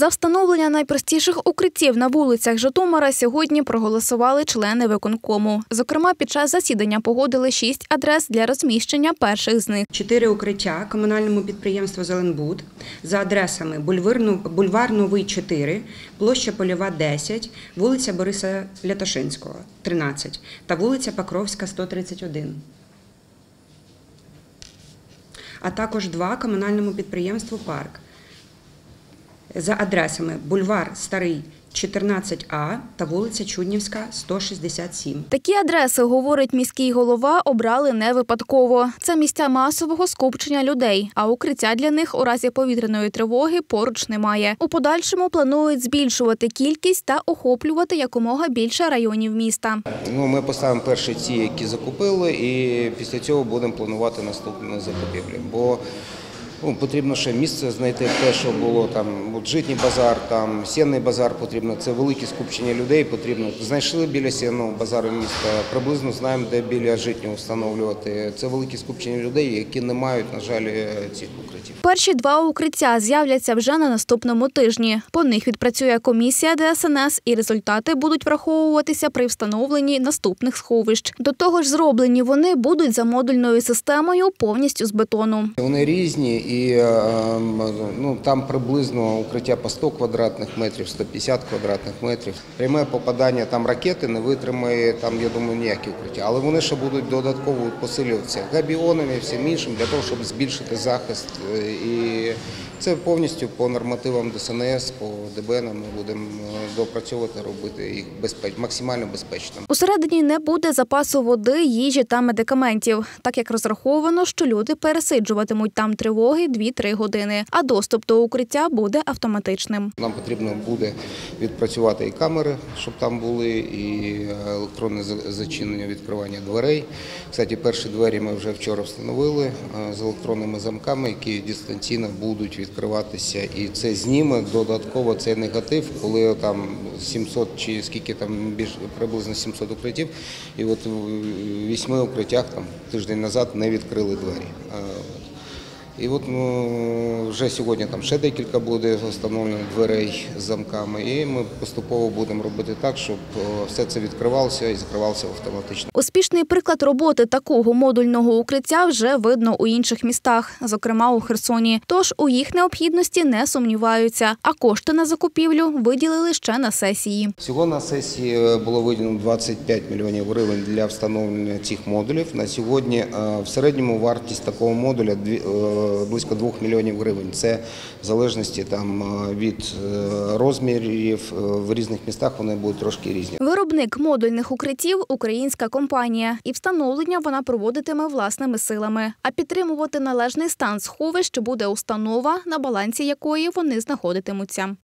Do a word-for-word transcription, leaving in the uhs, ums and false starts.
За встановлення найпростіших укриттів на вулицях Житомира сьогодні проголосували члени виконкому. Зокрема, під час засідання погодили шість адрес для розміщення перших з них. Чотири укриття комунальному підприємству «Зеленбуд» за адресами бульвар Новий, чотири, площа Польова, десять, вулиця Бориса Лятошинського, тринадцять та вулиця Покровська, сто тридцять один. А також два комунальному підприємству «Парк» за адресами бульвар Старий, чотирнадцять А та вулиця Чуднівська, сто шістдесят сім. Такі адреси, говорить міський голова, обрали не випадково. Це місця масового скупчення людей, а укриття для них у разі повітряної тривоги поруч немає. У подальшому планують збільшувати кількість та охоплювати якомога більше районів міста. Ну, ми поставимо перші ці, які закупили, і після цього будемо планувати наступні закупівлі. Бо Ну, потрібно ще місце знайти, те, що було там, от житній базар, там сінний базар потрібно. Це велике скупчення людей. Потрібно знайшли біля сінного базару міста. Приблизно знаємо, де біля житнього встановлювати. Це велике скупчення людей, які не мають, на жаль, цих укриттів. Перші два укриття з'являться вже на наступному тижні. По них відпрацює комісія Д С Н С, і результати будуть враховуватися при встановленні наступних сховищ. До того ж, зроблені вони будуть за модульною системою повністю з бетону. Вони різні. І ну, там приблизно укриття по сто квадратних метрів, сто п'ятдесят квадратних метрів. Пряме попадання там ракети не витримає, там, я думаю, ніякі укриття. Але вони ще будуть додатково посилюватися габіонами і всім іншим, для того, щоб збільшити захист. І це повністю по нормативам Д С Н С, по Д Б Н ми будемо допрацьовувати, робити їх безпеч... максимально безпечними. Усередині не буде запасу води, їжі та медикаментів, так як розраховано, що люди пересиджуватимуть там тривоги дві-три години, а доступ до укриття буде автоматичним. Нам потрібно буде відпрацювати і камери, щоб там були, і електронне зачинення, відкривання дверей. Кстати, перші двері ми вже вчора встановили з електронними замками, які дистанційно будуть відкриватися. І це зніме додатково цей негатив, коли там сімсот чи скільки там більш приблизно сімсот укриттів, і от у вісьми укриттях там тиждень назад не відкрили двері. І от ну, вже сьогодні там ще декілька буде встановлено дверей з замками, і ми поступово будемо робити так, щоб все це відкривалося і закривалося автоматично. Успішний приклад роботи такого модульного укриття вже видно у інших містах, зокрема у Херсоні. Тож у їх необхідності не сумніваються, а кошти на закупівлю виділили ще на сесії. Всього на сесії було виділено двадцять п'ять мільйонів гривень для встановлення цих модулів. На сьогодні в середньому вартість такого модуля близько двох мільйонів гривень. Це в залежності там від розмірів, в різних містах вони будуть трошки різні. Виробник модульних укриттів – українська компанія. І встановлення вона проводитиме власними силами. А підтримувати належний стан сховищ буде установа, на балансі якої вони знаходитимуться.